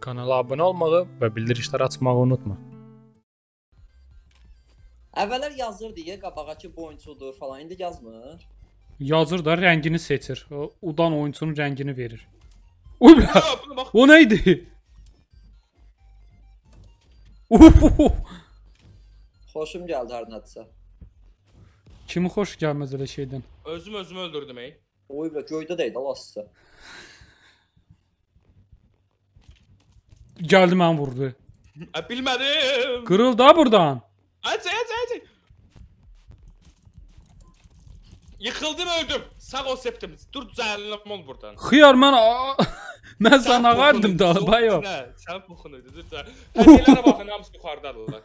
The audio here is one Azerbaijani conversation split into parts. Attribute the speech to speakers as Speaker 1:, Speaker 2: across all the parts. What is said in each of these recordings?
Speaker 1: Kanala abunə olmağı və bildirişləri açmağı unutma.
Speaker 2: Əvvəllər yazırdı ya qabağaçı bu oyunçudur falan, indi yazmır.
Speaker 1: Yazır da rəngini seçir. Udan oyunçunun rəngini verir. Uy, o neydi?
Speaker 2: Xoşum gəldi hər nədirsə.
Speaker 1: Kimi xoş gəlməz elə şeydən.
Speaker 3: Özümü öldürdüm ey.
Speaker 2: Oy bə göydə deyil alasısa.
Speaker 1: Gəldi mən vurdu.
Speaker 3: Bilmədim.
Speaker 1: Qırıl da buradan.
Speaker 3: Aç. Yıkıldım öldüm. Sağ ol septim. Dur düzəlim ol buradan.
Speaker 1: Xiyar mən sana ağardım da bayo.
Speaker 3: Sən buxunuydu. Dur. Hədiyələrə baxın, hamısı yuxarıdadılar.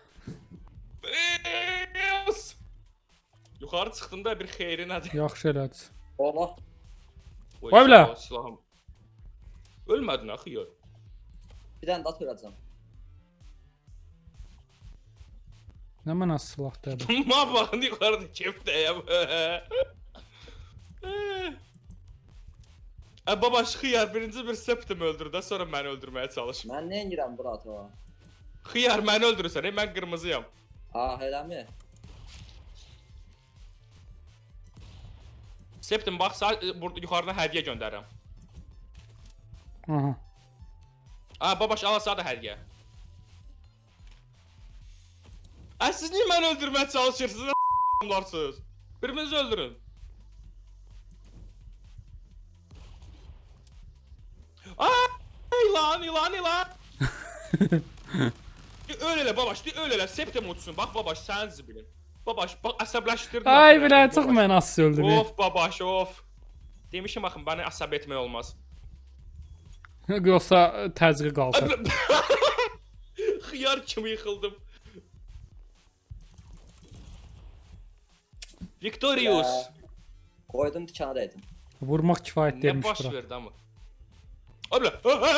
Speaker 3: Yuxarı çıxdığında bir xeyri nədir?
Speaker 1: Yaxşı elədi.
Speaker 2: Ola.
Speaker 1: Vay bilə.
Speaker 3: Silahım. Ölmədin axı yor.
Speaker 2: Bir dənə də törəcəm.
Speaker 1: Nə mənə silah dədir?
Speaker 3: Ma baxın yuxarıda kefdəyəm. Baba xiyar birinci bir septim öldürdü, sonra məni öldürməyə çalışır.
Speaker 2: Mən nə edirəm bura ta?
Speaker 3: Xiyar məni öldürürsən, mən qırmızıyam.
Speaker 2: Ah, eləmi?
Speaker 3: Septim bax, burada yuxarıdan hədiyyə göndərirəm.
Speaker 1: Aha.
Speaker 3: Babaş ala sağ da hədiyyə. Siz niyə məni öldürməyə çalışırsınız? A**larsınız. Birinizi öldürün. İlan. Öl elə babaş, öl elə. Septim uçsun. Bax babaş, sən zibilin. Babaş, bax əsəbləşdirdin.
Speaker 1: Ay bilə, çox mən asıl öldürür.
Speaker 3: Of babaş, of. Demişim baxın, bəni əsəb etmək olmaz.
Speaker 1: Yoxsa təzyiqi qalsın.
Speaker 3: Xiyar kimi yıxıldım. Victorious.
Speaker 2: Qoydum dikana dəydim.
Speaker 1: Vurmaq kifayət
Speaker 3: Nə
Speaker 1: deyilmiş
Speaker 3: baş
Speaker 1: bura.
Speaker 3: verdi amma? Abla.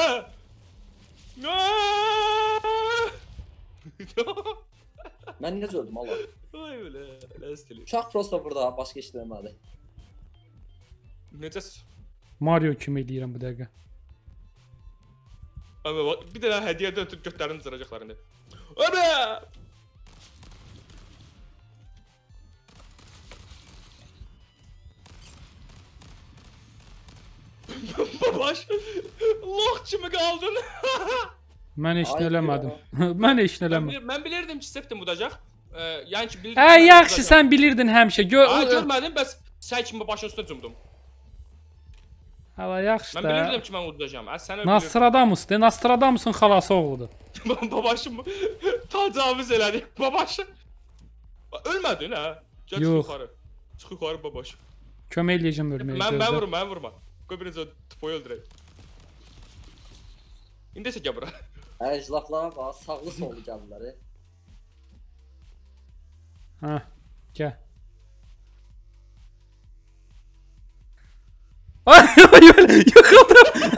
Speaker 2: Mən necə öldüm Allah?
Speaker 3: Ay öyle, lastili.
Speaker 2: Uşaq prosto burada, başqa iş eləmədi.
Speaker 3: Necə?
Speaker 1: Mario kimi eləyirəm bu dəqiqə.
Speaker 3: Abi bak, bir dənə hədiyyədən ötüb götlərini cıracaqlar indi. Abla! Babaş, lox kimi qaldın.
Speaker 1: Mən heç nə eləmədim. Mən heç nə eləmədim.
Speaker 3: Mən bilirdim ki, septim udacaq. Yəni ki, bilirdim.
Speaker 1: Hə, yaxşı, sən bilirdin həmişə.
Speaker 3: Görmədim, bəs sən kimi başın üstə cumdum.
Speaker 1: Hala yaxşı da.
Speaker 3: Mən bilirdim ki, mən udacağam. Sən öyle
Speaker 1: Nostradamus'dur. Nostradamus'un xalası oğludur.
Speaker 3: Babaşım təcavüz elədi. Babaşım. Ölmədin hə? Gəl yuxarı. Çıx yuxarı babaş.
Speaker 1: Kömək eləyəcəm ölməyə.
Speaker 3: Mən vurma. Qoy birinci topoyu öldürək. İndi isə gəl bura.
Speaker 2: Əclaflara bax, sağlı sollu gəlirlər.
Speaker 1: Hə, gəl. Ay, yıxıldım.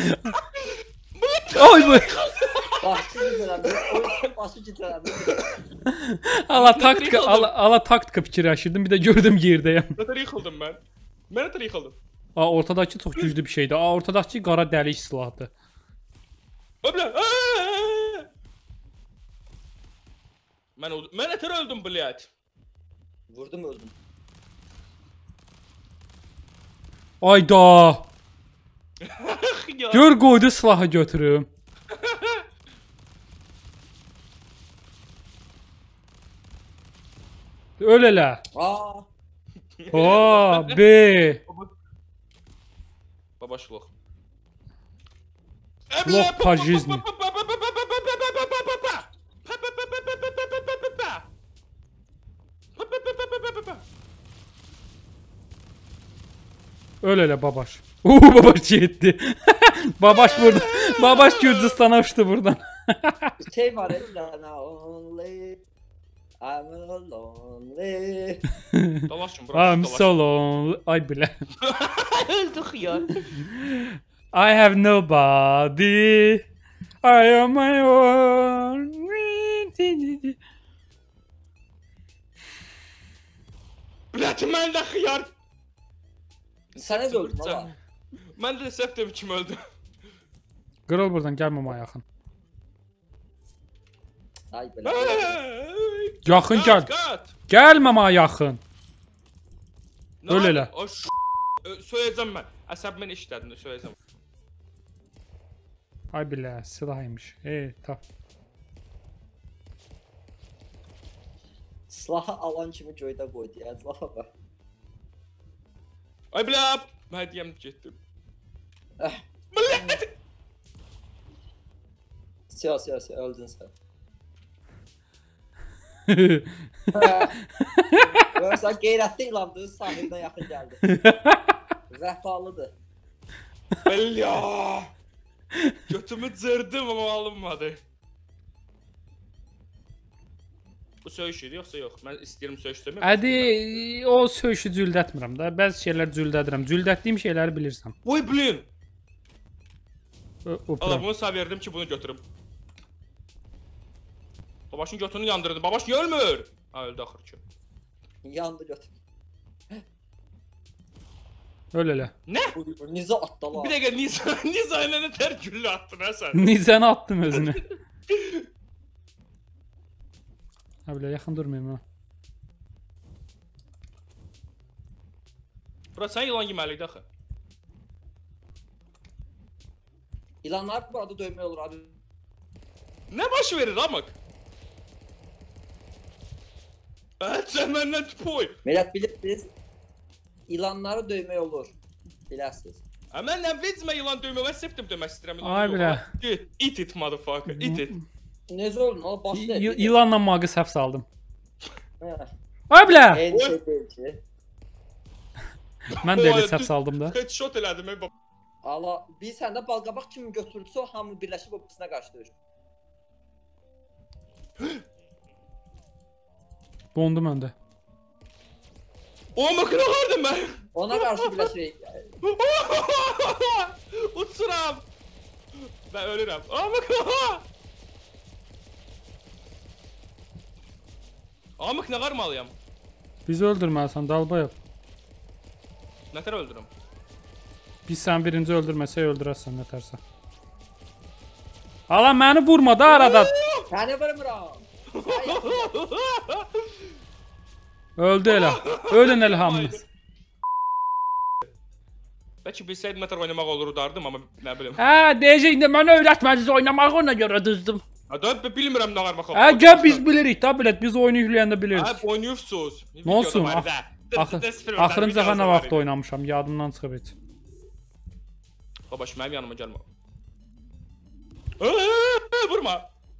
Speaker 1: Ay bu.
Speaker 2: Başı gitələndi, başı gitələndi.
Speaker 1: Ala taktika fikirləşirdim, bir də gördüm yerdəyəm.
Speaker 3: Nətər yıxıldım mən? Mən nətər yıxıldım?
Speaker 1: Ortadakı çox güclü bir şeydir. Ortadakı qara dəlik silahdır.
Speaker 3: Öblə. Mən nətər öldüm bilyət?
Speaker 2: Vurdum, öldüm.
Speaker 1: Ayda. Gör qoydu silahı götürüm. Öl elə. B.
Speaker 3: Babaş lox.
Speaker 1: Lox по жизни. Öl elə babaş. Babaş getdi. Babaş burada. Babaş Gürcüstana uçdu buradan.
Speaker 2: Şey var ya, only I'm lonely.
Speaker 3: Dalaşım bura.
Speaker 1: I'm so lonely. Ay bilə.
Speaker 3: Öldük ya.
Speaker 1: I have nobody. I am my own.
Speaker 3: Bilətim mən də xiyar.
Speaker 2: Sən necə öldün ala?
Speaker 3: Mən də septim kim öldü.
Speaker 1: Qırıl buradan, gəlmə mənə yaxın.
Speaker 2: Say belə.
Speaker 1: Yaxın gəl. Gəlmə mənə yaxın. Öl elə.
Speaker 3: Söyləyəcəm mən. Əsəbimə işlədin, söyləyəcəm.
Speaker 1: Ay bilə, silahıymış. Tap.
Speaker 2: Silahı alan kimi göydə qoydu ya, silaha bax.
Speaker 3: Ay bilə, mən hədiyəm getdim. Millət!
Speaker 2: Siyasi, öldün sən. Sən qeyrətli ilandır, sahildən yaxın gəldi. Vəfalıdır.
Speaker 3: Bilya! Götümü cırdım ama alınmadı. Bu söyüşüydü yoxsa yox? Mən istəyirəm söyüş deməyim.
Speaker 1: Ədi, o söyüşü cüldətmirəm də. Bəzi şeylər cüldədirəm. Cüldətdiyim şeyləri bilirsən.
Speaker 3: Oy bilin!
Speaker 1: Allah,
Speaker 3: bunu sağ verdim ki bunu götürüm. Babaşın götünü yandırdı. Babaş niye ölmür? Ha öldü axır ki.
Speaker 2: Yandı götür.
Speaker 1: Öl elə.
Speaker 3: Ne?
Speaker 2: Niza atdı la.
Speaker 3: Bir dəqiqə Niza ilə nə tər güllə attın ha sən?
Speaker 1: Nizəni attım özünü. Ha bilə, yaxın durmayayım ha.
Speaker 3: Bura sən yılan yeməliydi axı.
Speaker 2: İlanlar bu arada dövmək olur abi.
Speaker 3: Nə baş verir amıq? Sən məndən tüpoy.
Speaker 2: Millət bilirsiniz, ilanları dövmək olur. Biləsiniz.
Speaker 3: Mən nə vecmə yılan dövmək, mən septim dövmək istəyirəm.
Speaker 1: Ay bilə.
Speaker 3: Eat it motherfucker, eat it.
Speaker 2: Necə olun, o başlı.
Speaker 1: İlanla mağı səhv saldım. Ay bilə!
Speaker 2: En şey deyil ki.
Speaker 1: Mən də elə səhv saldım da.
Speaker 3: Headshot elədim ey baba.
Speaker 2: Allah, bir səndə balqabaq kimi götürülsə, o hamı birləşib o birisine qarşı döyür.
Speaker 1: Dondu məndə.
Speaker 3: O makına vardım ben.
Speaker 2: Ona qarşı birləşirik.
Speaker 3: Uçuram. Ben ölürüm. O makına. Amık ne qarmalıyam?
Speaker 1: Bizi öldürməlisən, dalbayıb.
Speaker 3: Nətər öldürüm?
Speaker 1: Biz sən birinci öldürməsək öldürərsən nətərsə. Ala məni vurma da arada.
Speaker 2: Səni vurmuram.
Speaker 1: Öldü elə. Ölün elə hamınız.
Speaker 3: Bəlkə bilsəydim nətər oynamaq olur udardım amma nə bilim.
Speaker 1: Deyəcək indi mənə öyrətmədiniz oynamağı, ona görə düzdüm.
Speaker 3: Da bilmirəm nə qarmaq.
Speaker 1: Gəl biz bilirik da bilət, biz oyunu yükləyəndə biliriz.
Speaker 3: Oynayırsınız.
Speaker 1: Nə olsun? Axırıncı dəfə nə vaxt oynamışam, yadımdan çıxıb heç.
Speaker 3: Babaş mənim yanıma gəlmə. Vurma.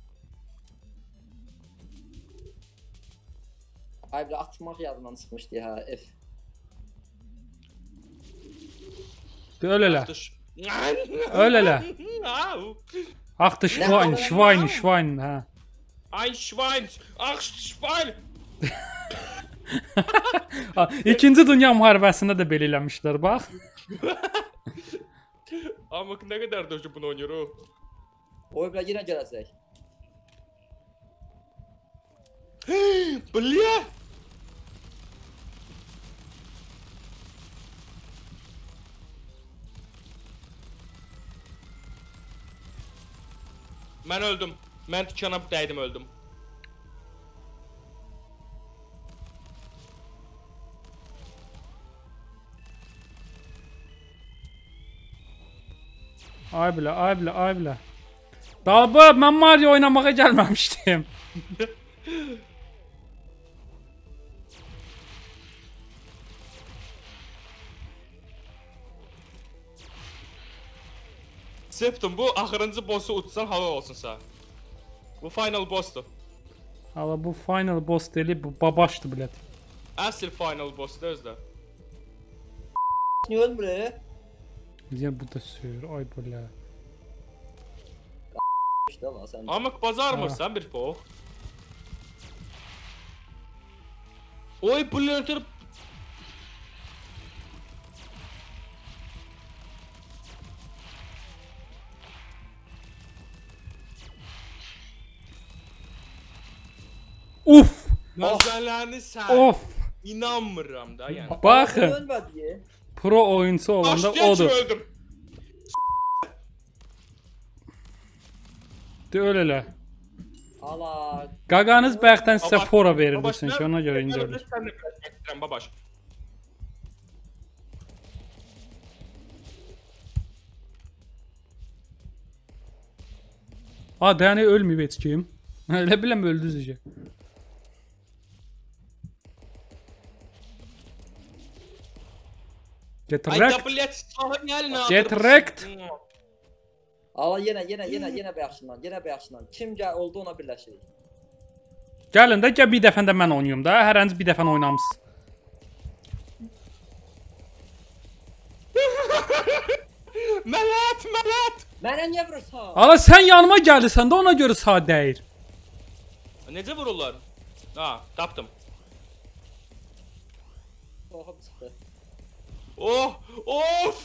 Speaker 2: Ay bir atmaq yadından çıxmışdı ha, F.
Speaker 1: Öl elə. Öl elə. Axdı Schwein, hə.
Speaker 3: Ay Schwein, ach Schwein.
Speaker 1: İkinci Dünya müharibəsində də belə eləmişlər, bax.
Speaker 3: Amma nə qədər dövcü bunu oynayır o?
Speaker 2: Oy bile yine gələcək.
Speaker 3: Bля! Mən öldüm. Mən tükana dəydim, öldüm.
Speaker 1: Ay bilə. Dalba, mən Mario oynamağa gəlməmişdim.
Speaker 3: Septum, bu axırıncı bossu utsan hava olsun sən. Bu final bossdur.
Speaker 1: Hala bu final boss deyil, bu babaşdır bilət.
Speaker 3: Əsl final bossdur özdə.
Speaker 2: Niye ölmür?
Speaker 1: Niyə bu da sür, ay bilə.
Speaker 2: İşte la sen.
Speaker 3: Amıq bazarmırsan bir pox. Oy blöntür.
Speaker 1: Uf!
Speaker 3: Məzələni sən.
Speaker 1: Of!
Speaker 3: İnanmıram da yəni.
Speaker 1: Baxın,
Speaker 2: Ölmedi.
Speaker 1: pro oyuncu olanda odur.
Speaker 3: Öldüm.
Speaker 1: De öl elə.
Speaker 2: Ala.
Speaker 1: Qaqanız bayaqdan sizə
Speaker 3: Babaş,
Speaker 1: fora verirdi
Speaker 3: babaş,
Speaker 1: çünki
Speaker 3: mən-
Speaker 1: ona görə
Speaker 3: mən
Speaker 1: indirdim.
Speaker 3: özüm səninlə biraz gətirəm, babaş.
Speaker 1: Ha, Dəni ölməyib heç kim. Elə biləm öldünüz ki. Get
Speaker 3: Ay da
Speaker 1: wrecked.
Speaker 3: blət, silahı niyə əlinə
Speaker 1: Get
Speaker 3: atırmışsın?
Speaker 1: wrecked.
Speaker 2: Ala yenə bəyəxşından, yenə bəyəxşından. Kim oldu ona birləşirik.
Speaker 1: Gəlin də gəl bir dəfə də mən oynayım da. Hərəniz bir dəfə oynamısınız.
Speaker 3: Mələt, mələt.
Speaker 2: Mənə niyə vurursan?
Speaker 1: Ala sən yanıma gəlirsən də ona görə sağ dəyir.
Speaker 3: Necə vururlar? Ha, tapdım.
Speaker 2: Toxum çıxdı.
Speaker 3: Oh, of.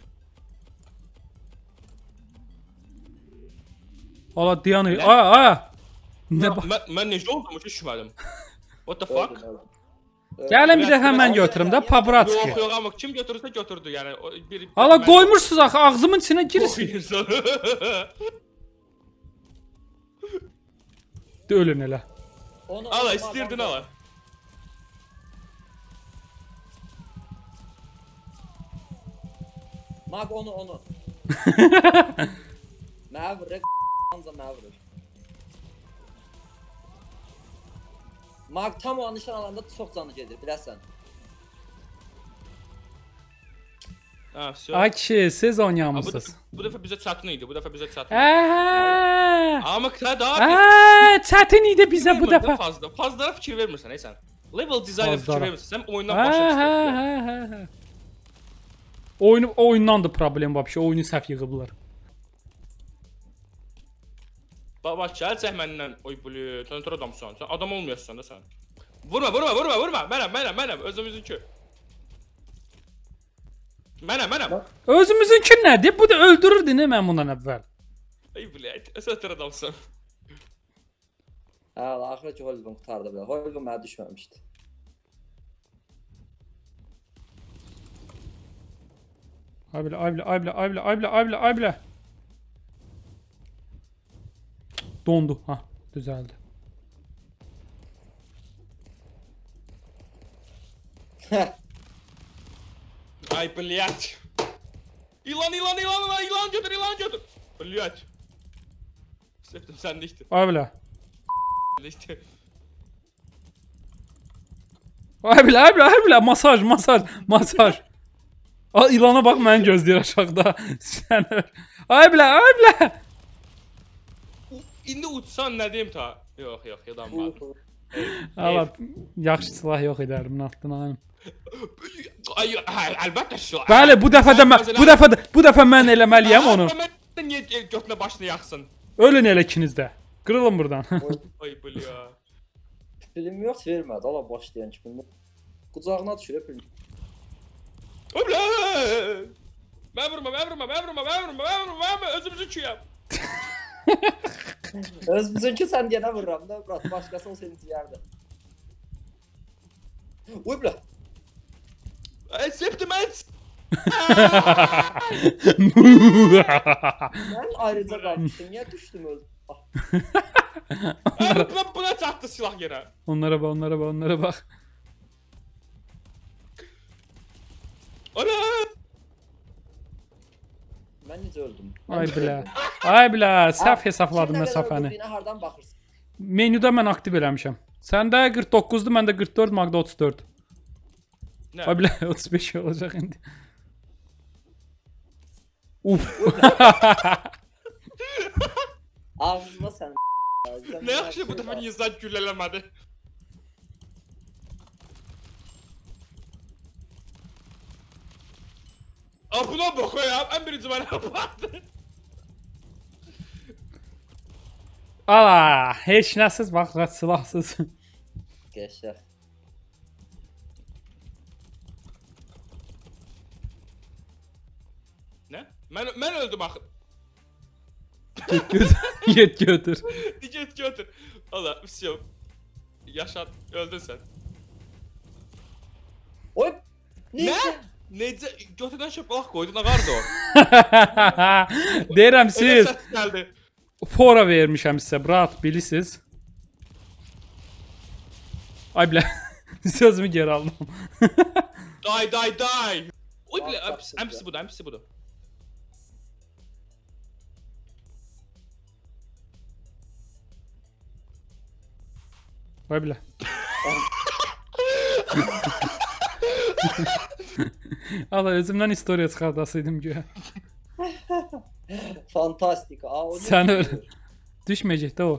Speaker 1: Ala Diyanı. Aa. Nə
Speaker 3: Mən necə oldum, heç düşmədim. What the fuck?
Speaker 1: Gəlin bir dəfə mən götürüm də Pabratski.
Speaker 3: Yox, yox, amma kim götürürsə götürdü, yəni bir
Speaker 1: Ala qoymursunuz axı ağzımın içinə girsin.
Speaker 3: Qoyursan.
Speaker 1: Ölün elə.
Speaker 3: Ala, istəyirdin ala.
Speaker 2: Mag onu. Mənə vurur, anca mənə vurur. Mag tam o nişan alanda çox canı gedir, biləsən.
Speaker 3: Ha, все.
Speaker 1: Ay kişi, siz oynayamısınız.
Speaker 3: Bu dəfə bizə çətin idi, bu dəfə bizə çətin. Amma da
Speaker 1: Çətin idi bizə bu dəfə.
Speaker 3: Fazlara fikir vermirsən, ey sən. Level dizayna fikir
Speaker 1: Fazlara.
Speaker 3: vermirsən, sən oyundan başa
Speaker 1: Hə. Oyundandır problem vəbşi, oyunu səhv yığıblar.
Speaker 3: Baba, gəl çək məndən, oy bülü, tönür adamsan, sən adam olmuyorsan da sən. Vurma, mənəm, özümüzünkü. Mənəm.
Speaker 1: Özümüzünki nədir? Bu da öldürürdü nə mən bundan əvvəl.
Speaker 3: Ey blət, ötür adamsan.
Speaker 2: Hə, axırı ki Hollywood qutardı belə. Hollywood mənə düşməmişdi.
Speaker 1: Ay bilə. Dondu. Ha, düzəldi.
Speaker 3: Ay blət. İlan götür. Blət. Septim səndikdir.
Speaker 1: Ay bilə. Masaj. Al ilana bax məni gözləyir aşağıda. Sən. Ay bilə.
Speaker 3: İndi uçsan nə deyim ta? Yox, yadanmadım.
Speaker 1: Allah, yaxşı silah yox edərim Natdan.
Speaker 3: Ay, əlbəttə şu.
Speaker 1: Bəli, bu dəfə mən eləməliyəm onu.
Speaker 3: Mən niyə götünə başını yaxsın?
Speaker 1: Ölün elə ikiniz də. Qırılın burdan.
Speaker 3: Ay bülya.
Speaker 2: Film yox, vermədi. Ala başlayan ki bunu. Qucağına düşürə film.
Speaker 3: Obla! Mən vurma, özümüzü çüyəm.
Speaker 2: Özümüzünki sən yenə vururam da, brat. Başqası o seni ciyərdi. Uy bля.
Speaker 3: Ay, septim et.
Speaker 2: Mən ayrıca qalmışdım. Niyə düşdüm öldüm?
Speaker 3: Buna çatdı silah yerə.
Speaker 1: Onlara bax.
Speaker 3: Ana!
Speaker 2: Mən necə öldüm?
Speaker 1: Ay bilə, səhv hesabladım məsafəni.
Speaker 2: Yine hardan baxırsan?
Speaker 1: Menyuda mən aktiv eləmişəm. Səndə 49-dur, məndə 44, Magda 34. Ay bilə, 35 olacaq indi.
Speaker 2: Ağzına sən.
Speaker 3: Nə yaxşı bu dəfə insan güllələmədi. Buna bakıyorum, en birinci bana baktı.
Speaker 1: Ala, heç nəsiz bax, silahsız.
Speaker 2: Geçer.
Speaker 3: Ne? Ben öldüm axı.
Speaker 1: Get götür.
Speaker 3: Get götür. Allah, все. Yaşat, öldün sen.
Speaker 2: Oy!
Speaker 3: Ne? Necə götürdən şapalaq qoydu, nə qardı o?
Speaker 1: Deyirəm siz
Speaker 3: Gəldi.
Speaker 1: fora vermişəm sizə, brat, bilirsiniz. Ay bilə. Sözümü geri aldım.
Speaker 3: Die. Oy bilə,
Speaker 2: Bak,
Speaker 3: əmsi budur.
Speaker 1: Ay bilə. Allah özümdən istoriya çıxardasıydım güya.
Speaker 2: Fantastik. Aa, o
Speaker 1: Sən öl. Düşməyəcək də o.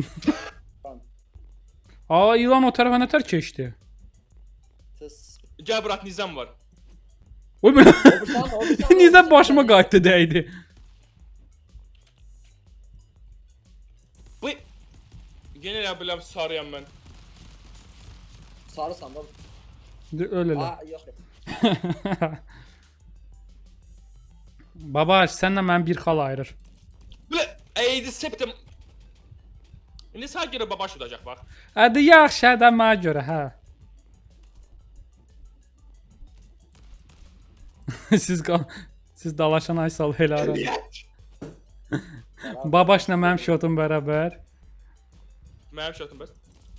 Speaker 1: Aa ilan o tərəfə nətər keçdi?
Speaker 3: Gəl bırak nizam var.
Speaker 1: Oy bilə.
Speaker 2: Obristan,
Speaker 1: Nizam başıma qayıtdı dəydi.
Speaker 3: Bu yenə elə biləm sarıyam mən.
Speaker 2: Sarısan da.
Speaker 1: Öl elə.
Speaker 2: Aa, yox.
Speaker 1: Baba sənlə mən bir xal ayırır.
Speaker 3: Bilə, eydi septim. İndi sağ görə babaş udacaq bax.
Speaker 1: Hadi yaxşı adam mənə görə, hə. Siz dalaşan ay sal elə ara. Babaşla mənim şotum bərabər.
Speaker 3: Mənim şotum bəs.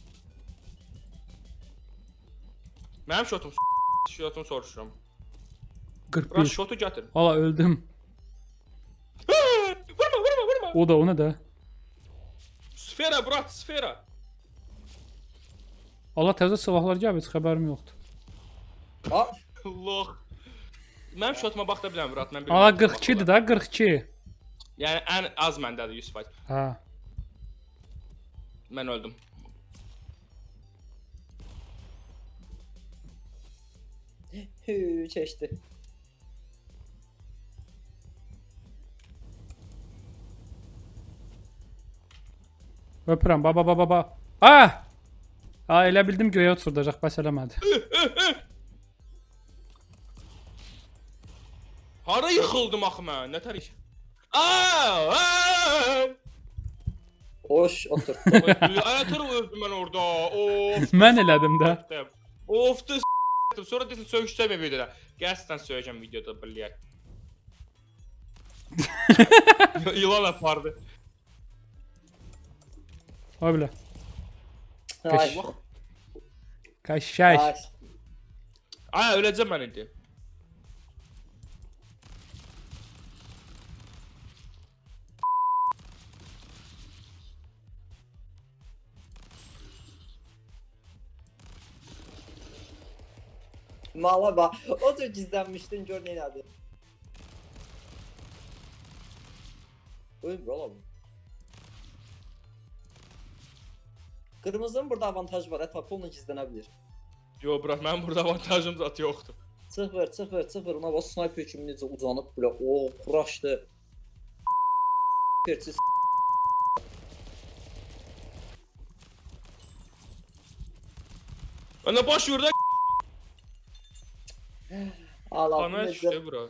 Speaker 3: Mənim şotum soruşuram.
Speaker 1: 41.
Speaker 3: Bırak şotu gətir.
Speaker 1: Valla öldüm.
Speaker 3: Vurma.
Speaker 1: O da o ne de?
Speaker 3: Sfera bırak sfera.
Speaker 1: Allah təzə silahlar gəlib, heç xəbərim yoxdur.
Speaker 2: Aa,
Speaker 3: Allah. Mənim şotuma bax da biləm bırak. Mən
Speaker 1: Aa 42'dir da 42.
Speaker 3: Yəni ən az məndədir 100%.
Speaker 1: Ha.
Speaker 3: Mən öldüm.
Speaker 2: hü, keçdi.
Speaker 1: Öpürəm baba. Ah! Aa elə bildim göyə uçurdacaq, bəs eləmədi.
Speaker 3: Hara yıxıldım axı mən? Nə tər iş? Aa!
Speaker 2: Oş, otur.
Speaker 3: Ayətər öldüm mən orada. Of.
Speaker 1: Mən elədim də.
Speaker 3: Of da s**tim. Sonra desin söyüşsəm videoda. Gerçekten söyleyeceğim videoda biliyər. Yılan apardı.
Speaker 1: O bilə.
Speaker 2: Ay,
Speaker 1: Kaşşay.
Speaker 2: ay.
Speaker 3: Ay öleceğim ben indi.
Speaker 2: Mala bak. O da gizlenmiştin, gör ne adı. Öyle oğlum. Kırmızının burada avantajı var. Etapolla gizlenebilir.
Speaker 3: Yo bırak ben burada avantajım zaten yoktu.
Speaker 2: 0. Ona bak, sniper kimi necə uzanıb belə. O, kuraşdı. Persiz.
Speaker 3: Ana baş yurda
Speaker 2: Allah
Speaker 3: bana düştü bro.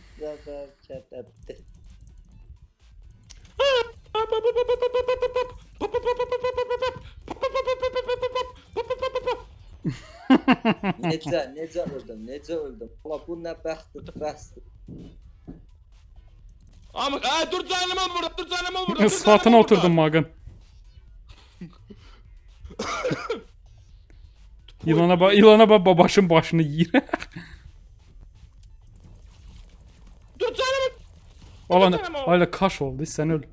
Speaker 2: Necə öldüm. Allah bu nə bəxtdir, bəxtdir.
Speaker 3: Ama dur canım ol burada, dur canım ol burada.
Speaker 1: Sıfatına oturdum Magan. İlana bak babaşın başını yiyir.
Speaker 3: Dur canım.
Speaker 1: Öyle kaş oldu, sen öl.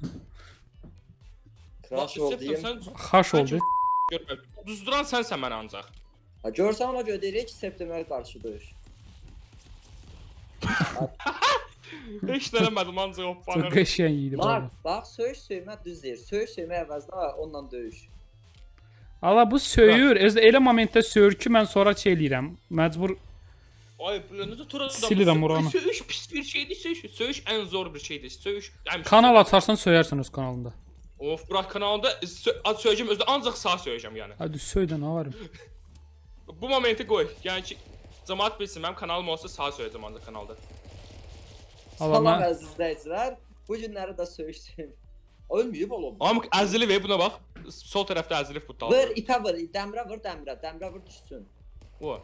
Speaker 2: Crash oldu diyeyim.
Speaker 1: Kaş oldu.
Speaker 3: Düzduran sensən mən ancaq.
Speaker 2: Ha, görsən ona görə deyirik ki, septemberə qarşı döyüş.
Speaker 3: Heç eləmədim ancaq o
Speaker 1: Çok
Speaker 3: banner.
Speaker 1: qəşəng yiydi baba.
Speaker 2: Bax, söyüş söymə düz deyir. Söyüş söymə əvəzinə onunla döyüş.
Speaker 1: Allah bu söyür. Elə momentdə söyür ki, mən sonra şey eləyirəm. Məcbur
Speaker 3: Ay necə tura
Speaker 1: Silirəm oranı.
Speaker 3: Söyüş pis bir şeydir, söyüş ən zor bir şeydir. Söyüş
Speaker 1: kanal açarsan söyərsən öz kanalında.
Speaker 3: Of bırak kanalda söyleyeceğim özde ancaq sağ söyleyeceğim yani.
Speaker 1: Hadi söylə nə var?
Speaker 3: Bu momenti qoy. Yəni ki cəmaət bilsin mənim kanalım olsa sağ söyləyəcəm ancaq kanalda.
Speaker 1: Allah
Speaker 2: Salam
Speaker 1: mən
Speaker 2: əziz izləyicilər. Bu günləri də söyüş söymə. Ölməyib oğlum.
Speaker 3: Amma əzili ver buna bax. Sol tərəfdə əzilif bu dalda.
Speaker 2: Vır, ipə vır, dəmirə vır, dəmirə vır düşsün.
Speaker 3: O.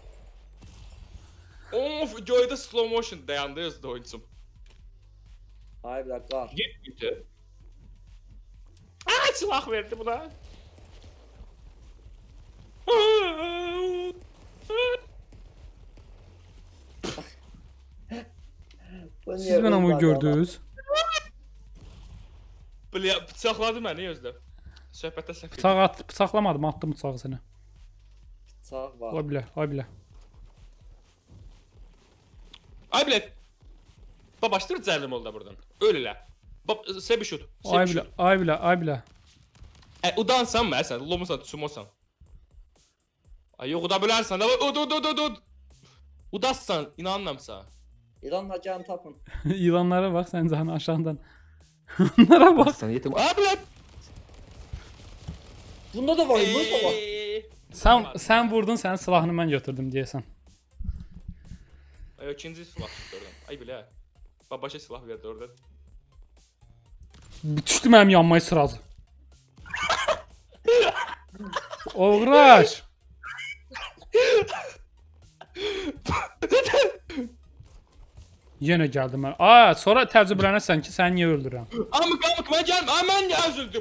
Speaker 3: Of, göydə slow motion dayandı özdə oyuncum.
Speaker 2: Ay bir dakika.
Speaker 3: Getdi. Aa, silah verdi buna.
Speaker 1: Siz mənə onu gördünüz.
Speaker 3: Bıçaqladı məni özdə. Söhbətdə səhv.
Speaker 1: Bıçaqlamadım, attım bıçağı sənə.
Speaker 2: Bıçaq var.
Speaker 1: Ay bilə, ay bilə.
Speaker 3: Ay bilə. Babaşdır cəhənnəm oldu buradan. Öl elə. Sebi şut.
Speaker 1: Ay bilə, ay bilə, ay bilə.
Speaker 3: Udansan mı sən? Lomusan, sumosan. Ay yox, uda bilərsən. Ud. Udassan, inanmamsa.
Speaker 2: İlan hacanı tapın.
Speaker 1: İlanlara bax sən canı aşağıdan. Onlara bax.
Speaker 3: Sən yetim. Ay bilə.
Speaker 2: Bunda da var, bunda da var.
Speaker 1: Sən vurdun, sənin silahını mən götürdüm deyəsən.
Speaker 3: Ay ikinci silah tutdu oradan. Ay bilə. Babaşa silah verdi oradan.
Speaker 1: Düşdü mənim yanmayı sırazı. Oğraş. Yenə gəldim mən. Sonra təcrübələnirsən ki, səni niyə öldürürəm.
Speaker 3: Amık, mən gəlmə. Mən əzildim.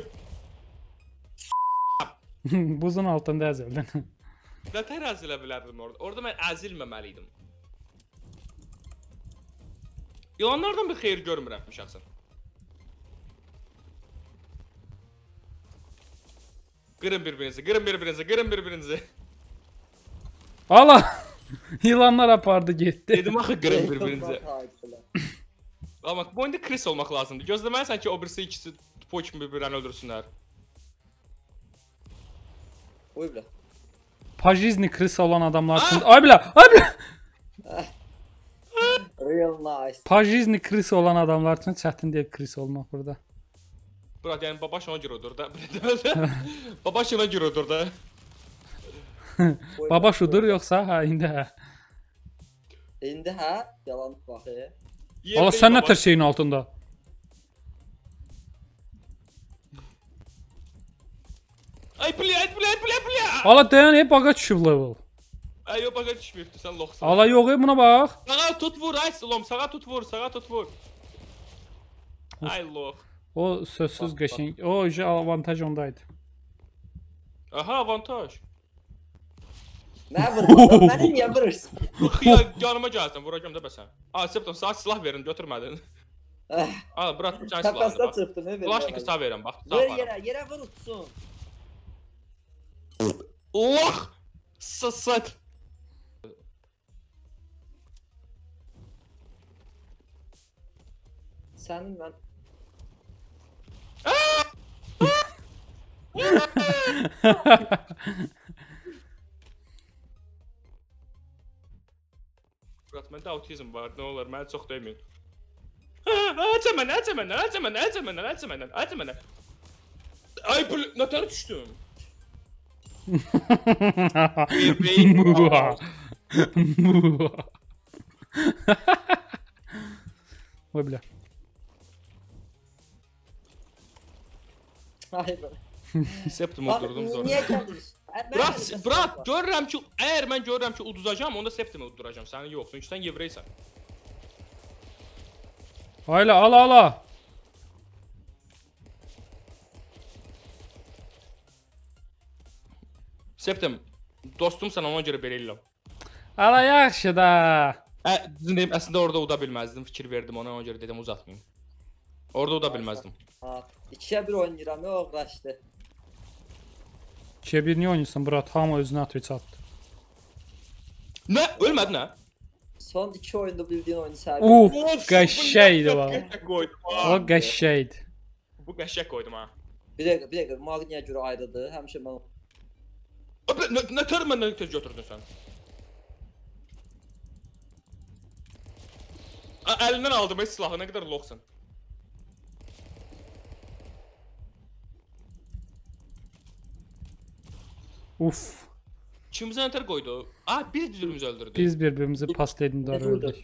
Speaker 1: Buzun altında əzildin.
Speaker 3: Nətər əzilə bilərdim orada? Orada mən əzilməməliydim. İlanlardan bir xeyir görmürəm şəxsən. Qırın bir-birinizi.
Speaker 1: Allah! İlanlar apardı getdi.
Speaker 3: Dedim axı qırın bir-birinizi. Amma bu oyunda Chris olmaq lazımdır. Gözləməlisən ki, o birisi ikisi po kimi bir-birini öldürsünlər.
Speaker 2: Oy bilə.
Speaker 1: Pajizni Chris olan adamlar üçün... Ay bilə! Ay bilə!
Speaker 2: Real nice.
Speaker 1: Pajizni Chris olan adamlar üçün çətin deyil Chris olmaq burada.
Speaker 3: Bırak, yəni babaş ona girodur da. Babaş ona girodur da.
Speaker 1: Baba şudur yoxsa? Hə, indi hə.
Speaker 2: İndi hə, yalan bax.
Speaker 1: Allah, sən nə tər şeyin altında?
Speaker 3: Ay blядь.
Speaker 1: Allah dayan, hep baqa düşüb level.
Speaker 3: Ay yox, baqa düşməyibdi, sən loxsan.
Speaker 1: Allah yox, buna bax.
Speaker 3: Sağa tut vur, ay slom, sağa tut vur. Ay lox.
Speaker 1: O sözsüz qəşəng. O avantaj ondaydı.
Speaker 3: Aha, avantaj.
Speaker 2: Mən vurmadım, məni niyə vurursun?
Speaker 3: Ya yanıma gəlsən, vuracam da bəsən. Septim, sağ silah verin, götürmədin. Bırak, can silahını
Speaker 2: Tapasda
Speaker 3: bax.
Speaker 2: çırptın, ne verin?
Speaker 3: Flaşniki sağ verin, bax.
Speaker 2: Ver yerə vur utsun.
Speaker 3: Lox! Sısat!
Speaker 2: Sənin mən...
Speaker 3: Murat, məndə autizm var, nə olar, mənə çox döyməyin. Açə mənə. Ay, nətər düşdüm?
Speaker 1: Oy bilə.
Speaker 2: Ay be.
Speaker 3: Septim oturdum sonra.
Speaker 2: Niyə gəldiniz?
Speaker 3: Bırak, görürəm ki, əgər mən görürəm ki, uduzacam, onda septimi udduracam, sənin yox, çünki sən yevreysən.
Speaker 1: Hayla, ala.
Speaker 3: Septim, dostum sən ona görə belə eləyəm.
Speaker 1: Ala, yaxşı da.
Speaker 3: Düzün deyim, əslində orada uda bilməzdim, fikir verdim ona görə dedim uzatmayayım. Orada uda bilməzdim.
Speaker 2: 2-1 oynayıram, nə uğraşdı.
Speaker 1: 2-1 niyə oynayırsan, Burat? Hamı özünə atıyor çatdı.
Speaker 3: Nə? Ölmədi nə?
Speaker 2: Son 2 oyunda bildiyin oyunu səhv.
Speaker 1: Qəşəkdir bax. O qəşəkdir.
Speaker 3: Bu qəşək qoydum ha.
Speaker 2: Bir dəqiqə, Magniyə görə ayrıdır, həmişə mən...
Speaker 3: Nətər məndən tez götürdün sən? Əlindən aldım heç silahı, nə qədər loxsan.
Speaker 1: Uf.
Speaker 3: Kimizə nətər qoydu? Biz birbirimizi öldürdük.
Speaker 1: Biz birbirimizi pasledin dar öldük.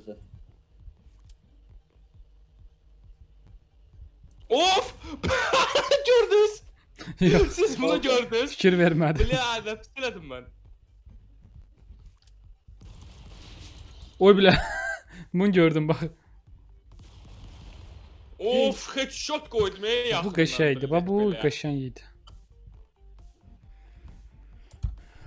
Speaker 3: Of! Gördünüz? Siz bunu gördünüz.
Speaker 1: Fikir vermədi.
Speaker 3: Bilə, pis elədim mən.
Speaker 1: Oy bilə. Bunu gördüm bax.
Speaker 3: Of, headshot qoydum
Speaker 1: Bu qəşəkdir. Bax bu qəşəng idi.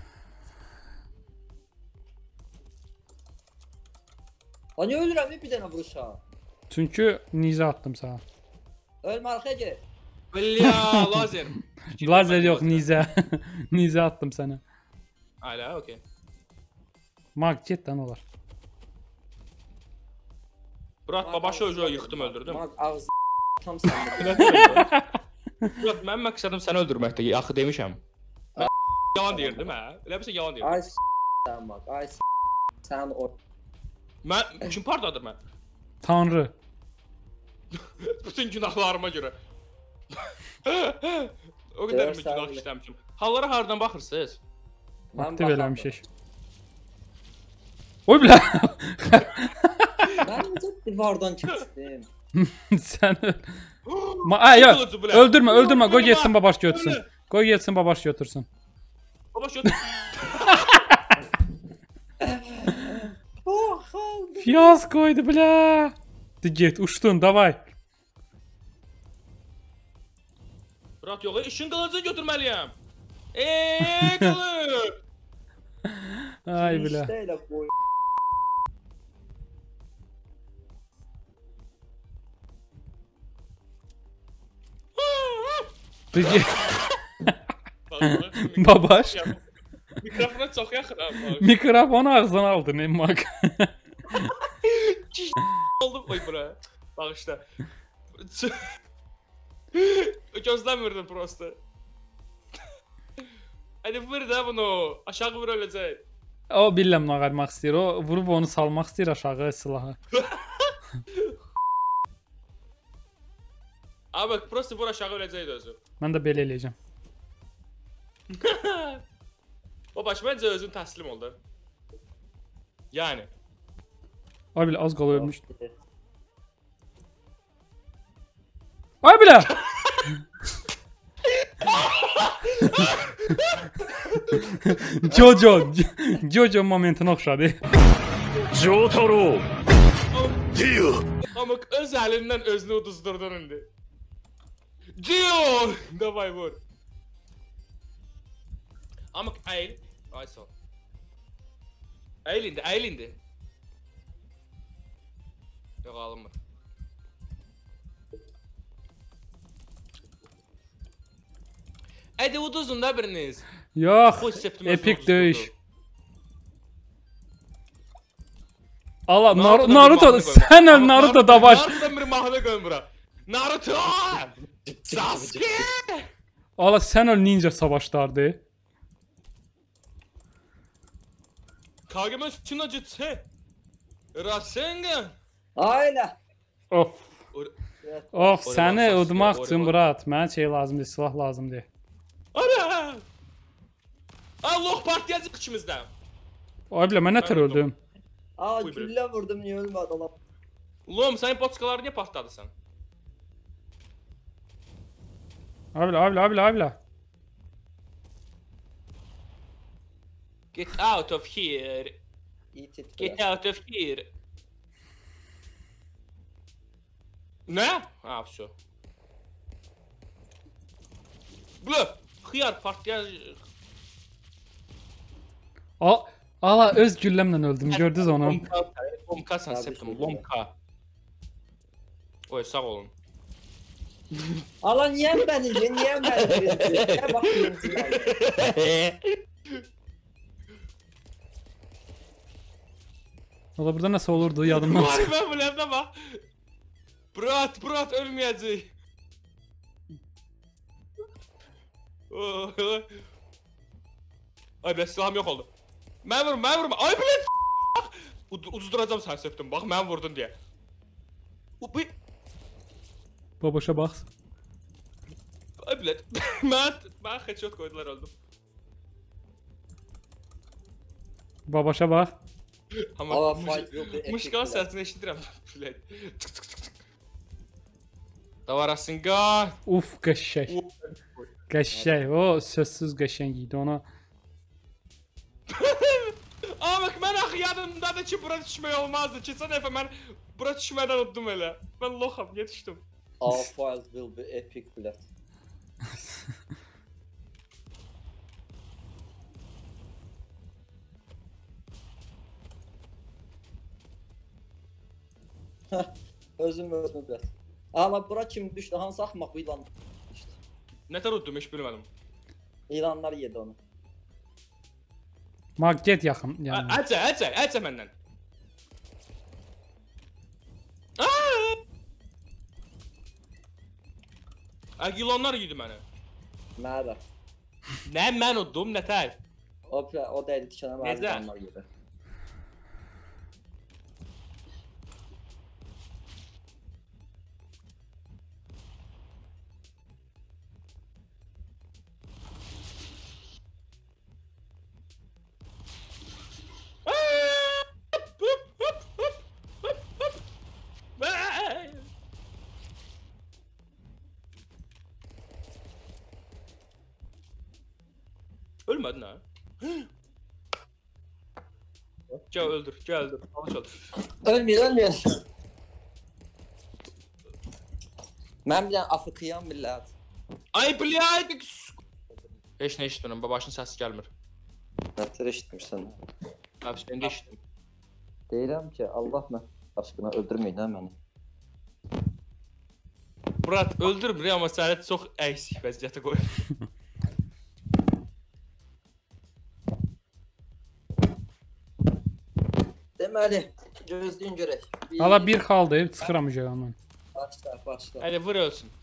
Speaker 2: Hani ölürəm bir dənə vuruşa.
Speaker 1: Çünkü nize attım sana.
Speaker 2: Ölmə arxaya get.
Speaker 3: Bля, lazer.
Speaker 1: Lazer yok nize. Nize attım sana.
Speaker 3: Hala okey.
Speaker 1: Mag cidden olar.
Speaker 3: Murat babaşı özü yıxdım öldürdüm.
Speaker 2: Mak ağzı tam səndə.
Speaker 3: Murat mən məqsədim səni öldürməkdə. Axı demişəm. Mən yalan deyirdim hə? Elə bilirsən yalan deyirdim.
Speaker 2: Ay sən mak. Ay sən o.
Speaker 3: Mən kim pardadır mən?
Speaker 1: Tanrı.
Speaker 3: Bütün günahlarıma görə. O qədər mi günah işləmişim? Hallara hardan baxırsınız?
Speaker 1: Aktif eləmişik. Oy bile.
Speaker 2: Mən necə divardan keçdim?
Speaker 1: Sen yok. Öldürme. Koy geçsin babaş götürsün. Koy geçsin babaş götürsün.
Speaker 3: Babaş götür.
Speaker 1: Fiyaz koydu bile. Git uçtun davay.
Speaker 3: Murat yox, işin qılıcını götürməliyəm. Qılıq.
Speaker 1: Ay bile.
Speaker 2: İşte elə qoy.
Speaker 1: Babaş.
Speaker 3: Mikrofona çox yaxın ha.
Speaker 1: Mikrofonu ağzına aldı ne mak.
Speaker 3: Oldu oy bura. Bağışla. Gözləmirdim prosta. Hadi vur da bunu. Aşağı vur öləcək.
Speaker 1: O biləm nə qalmaq istəyir. O vurub onu salmaq istəyir aşağı silahı.
Speaker 3: Abi bak prosta vur aşağı öləcəkdi özü.
Speaker 1: Mən də belə eləyəcəm.
Speaker 3: Babaş məncə özün təslim oldu. Yani.
Speaker 1: Ay bile az qala ölmüş. Ay bile. Jojo momentine oxşadı.
Speaker 4: Jotaro! Dio!
Speaker 3: Ama öz əlindən özünü uduzdurdun indi. Dio! Davay vur. Ama əyil. Ay sağ ol. Əyil indi. Yox alınmır. Hadi uduzun da biriniz.
Speaker 1: Yox.
Speaker 3: Xoş septim
Speaker 1: Epik döyüş. Allah Naruto sen öl Naruto da baş.
Speaker 3: Naruto'dan bir mahnı koyun bura. Naruto! Sasuke!
Speaker 1: Allah sen öl ninja savaşlardı.
Speaker 3: Kageme Tsunajutsu. Rasengan.
Speaker 2: Ayla.
Speaker 1: Of. Of səni
Speaker 3: Sasuke,
Speaker 1: udmaq
Speaker 3: oraya
Speaker 1: üçün
Speaker 3: bak.
Speaker 1: Murat, mənə şey lazımdır, silah lazımdır.
Speaker 3: Ana! Allah partiyacı içimizdə.
Speaker 1: Ay bilə mən nətər öldüm?
Speaker 2: Aa
Speaker 3: Buyur,
Speaker 2: güllə vurdum niyə ölmədi lan?
Speaker 3: Lom sənin potskaları niyə partladısan?
Speaker 1: Ay bilə.
Speaker 3: Get out of here.
Speaker 2: İyi titrə.
Speaker 3: Get out of here. Ne? Ha все. Blı. Xiyar partiyacı.
Speaker 1: Allah öz gülləmlə öldüm, gördünüz onu.
Speaker 3: Lomka sen
Speaker 2: Tabii
Speaker 3: septim.
Speaker 2: ki.
Speaker 3: Lomka. Oy sağ olun.
Speaker 2: Ala niyə məni? Niyə məni? Niyə bax birinci?
Speaker 1: Valla burada nasıl olurdu yadımdan.
Speaker 3: Var ben bilemde bak. Brat ölmeyecek. Ay ben silahım yok oldu. Ben vurma. Ay bilet. Uzduracağım sen septim bak ben vurdun diye.
Speaker 1: Babaşa bax.
Speaker 3: Ay bilet. Ben headshot koydular öldüm.
Speaker 1: Babaşa bax.
Speaker 2: Ama fight will be epic.
Speaker 3: Mışqan səsini eşidirəm. Bilet. Tık tık. Davarasınqa.
Speaker 1: Uf qəşəng. Qəşəng. O sözsüz qəşəng idi ona.
Speaker 3: Ama bak mən axı yadımdadır ki bura düşmək olmazdı. Keçən dəfə mən bura düşmədən uddum elə. Mən loxam, yetişdim.
Speaker 2: Our fight will be epic bilet. Özüm biraz. Ama bura kim düştü? Hansı axmaq bu ilan düştü?
Speaker 3: Nətər uddum heç bilmədim.
Speaker 2: İlanlar yedi onu.
Speaker 1: Magnet yaxın. Yəni.
Speaker 3: Əcə məndən. Yılanlar yedi məni.
Speaker 2: Nerede?
Speaker 3: Nə mən uddum, nətər?
Speaker 2: O değdi tikene var
Speaker 3: Necə?
Speaker 2: ilanlar yedi.
Speaker 3: Ölmədin ha? Gəl öldür, gəl öldür. Alış.
Speaker 2: Ölmüyor. Ben bir Afrikayan millət.
Speaker 3: Ay blядь! Heç nə eşitmirəm, başın səsi gəlmir.
Speaker 2: Nətər eşitmirsən?
Speaker 3: Abi mən də eşitdim.
Speaker 2: Deyirəm ki, Allah mən aşkına öldürməyin ha məni.
Speaker 3: Murat öldürmür amma səni çox əksik vəziyyətə qoyur.
Speaker 2: Deməli, gözləyin görək.
Speaker 1: Hala bir xaldı, çıxıram ucadan mən.
Speaker 2: Başla.
Speaker 3: Hadi vur ölsün.